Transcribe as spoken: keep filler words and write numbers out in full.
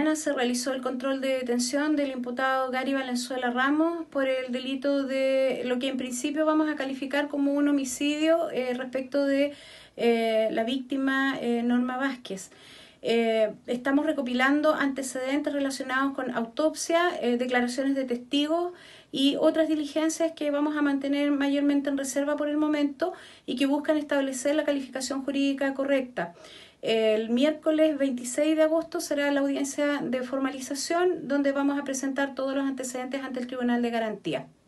mañana se realizó el control de detención del imputado Gary Valenzuela Ramos por el delito de lo que en principio vamos a calificar como un homicidio eh, respecto de eh, la víctima eh, Norma Vázquez. Eh, estamos recopilando antecedentes relacionados con autopsia, eh, declaraciones de testigos y otras diligencias que vamos a mantener mayormente en reserva por el momento y que buscan establecer la calificación jurídica correcta. El miércoles veintiséis de agosto será la audiencia de formalización donde vamos a presentar todos los antecedentes ante el Tribunal de Garantía.